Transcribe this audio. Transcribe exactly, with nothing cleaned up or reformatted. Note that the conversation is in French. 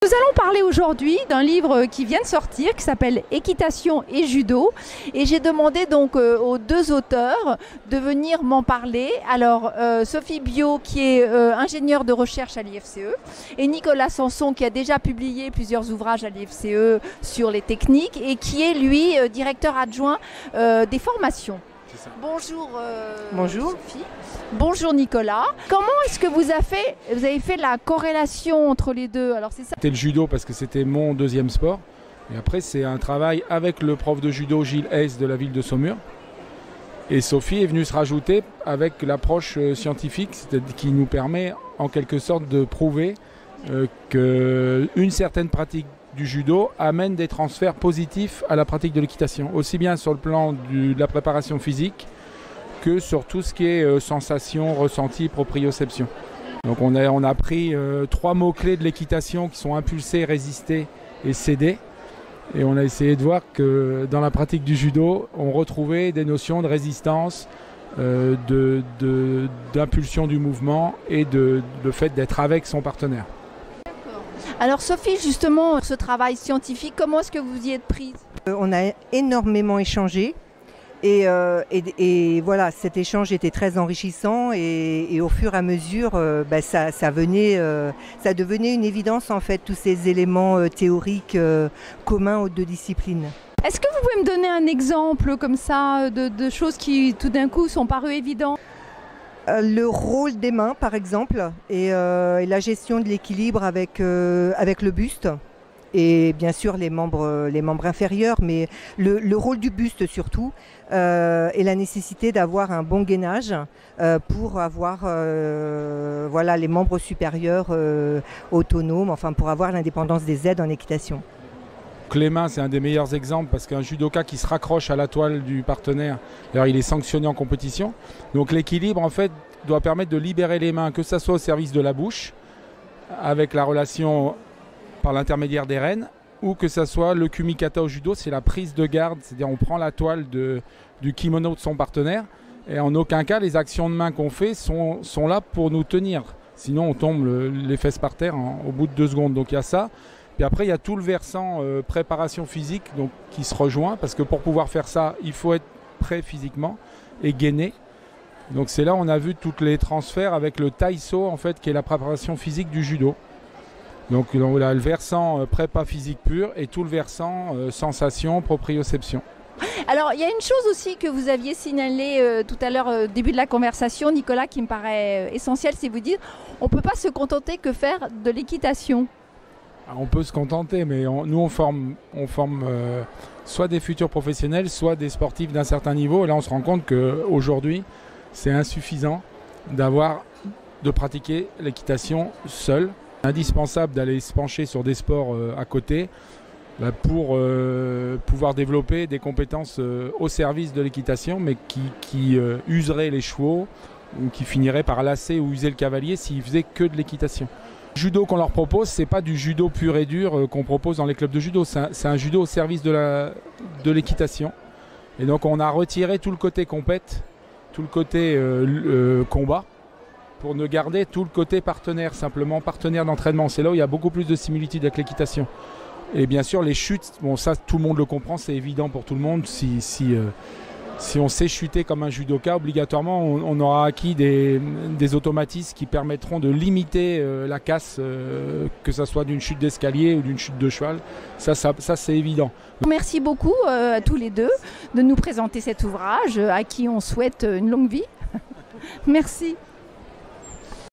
allons parler aujourd'hui d'un livre qui vient de sortir, qui s'appelle Équitation et Judo. Et j'ai demandé donc euh, aux deux auteurs de venir m'en parler. Alors, euh, Sophie Biot, qui est euh, ingénieure de recherche à l'I F C E, et Nicolas Sanson, qui a déjà publié plusieurs ouvrages à l'I F C E sur les techniques, et qui est, lui, euh, directeur adjoint euh, des formations. Bonjour, euh, Bonjour Sophie. Bonjour Nicolas. Comment est-ce que vous avez fait, vous avez fait la corrélation entre les deux? Alors c'est ça. C'était le judo parce que c'était mon deuxième sport. Et après c'est un travail avec le prof de judo Gilles Hayes de la ville de Saumur. Et Sophie est venue se rajouter avec l'approche scientifique qui nous permet en quelque sorte de prouver euh, qu'une certaine pratique du judo amène des transferts positifs à la pratique de l'équitation, aussi bien sur le plan du, de la préparation physique que sur tout ce qui est euh, sensation, ressenti, proprioception. Donc on a, on a pris euh, trois mots-clés de l'équitation qui sont impulser, résister et céder. Et on a essayé de voir que dans la pratique du judo, on retrouvait des notions de résistance, euh, de, de, d'impulsion du mouvement et de, de fait d'être avec son partenaire. Alors Sophie, justement, ce travail scientifique, comment est-ce que vous y êtes prise? Euh, On a énormément échangé et, euh, et, et voilà, cet échange était très enrichissant et, et au fur et à mesure, euh, bah, ça, ça, venait, euh, ça devenait une évidence en fait, tous ces éléments euh, théoriques euh, communs aux deux disciplines. Est-ce que vous pouvez me donner un exemple comme ça de, de choses qui tout d'un coup sont parues évidentes? Le rôle des mains, par exemple, et, euh, et la gestion de l'équilibre avec, euh, avec le buste, et bien sûr les membres, les membres inférieurs, mais le, le rôle du buste surtout, euh, et la nécessité d'avoir un bon gainage euh, pour avoir euh, voilà, les membres supérieurs euh, autonomes, enfin pour avoir l'indépendance des aides en équitation. Les mains, c'est un des meilleurs exemples parce qu'un judoka qui se raccroche à la toile du partenaire, alors il est sanctionné en compétition. Donc l'équilibre, en fait, doit permettre de libérer les mains, que ce soit au service de la bouche, avec la relation par l'intermédiaire des rênes, ou que ce soit le kumikata au judo, c'est la prise de garde, c'est-à-dire on prend la toile de, du kimono de son partenaire, et en aucun cas les actions de main qu'on fait sont, sont là pour nous tenir. Sinon on tombe le, les fesses par terre en, au bout de deux secondes. Donc il y a ça. Puis après, il y a tout le versant euh, préparation physique donc, qui se rejoint parce que pour pouvoir faire ça, il faut être prêt physiquement et gainer. Donc c'est là on a vu tous les transferts avec le taïso en fait, qui est la préparation physique du judo. Donc, donc là, le versant euh, prépa physique pur et tout le versant euh, sensation, proprioception. Alors, il y a une chose aussi que vous aviez signalé euh, tout à l'heure au euh, début de la conversation, Nicolas, qui me paraît euh, essentielle, c'est vous dire on ne peut pas se contenter que faire de l'équitation. On peut se contenter, mais on, nous on forme, on forme euh, soit des futurs professionnels, soit des sportifs d'un certain niveau. Et là on se rend compte qu'aujourd'hui c'est insuffisant d'avoir, de pratiquer l'équitation seul. Indispensable d'aller se pencher sur des sports euh, à côté bah, pour euh, pouvoir développer des compétences euh, au service de l'équitation, mais qui, qui euh, useraient les chevaux ou qui finiraient par lasser ou user le cavalier s'ils faisaient que de l'équitation. Le judo qu'on leur propose, c'est pas du judo pur et dur euh, qu'on propose dans les clubs de judo, c'est un, c'est un judo au service de la, de l'équitation. Et donc on a retiré tout le côté compète, tout le côté euh, euh, combat, pour ne garder tout le côté partenaire, simplement partenaire d'entraînement. C'est là où il y a beaucoup plus de similitudes avec l'équitation. Et bien sûr les chutes, bon ça tout le monde le comprend, c'est évident pour tout le monde. Si, si, euh, si on sait chuter comme un judoka, obligatoirement on, on aura acquis des, des automatismes qui permettront de limiter euh, la casse, euh, que ce soit d'une chute d'escalier ou d'une chute de cheval. Ça, ça, ça c'est évident. Merci beaucoup euh, à tous les deux de nous présenter cet ouvrage, euh, à qui on souhaite une longue vie. Merci.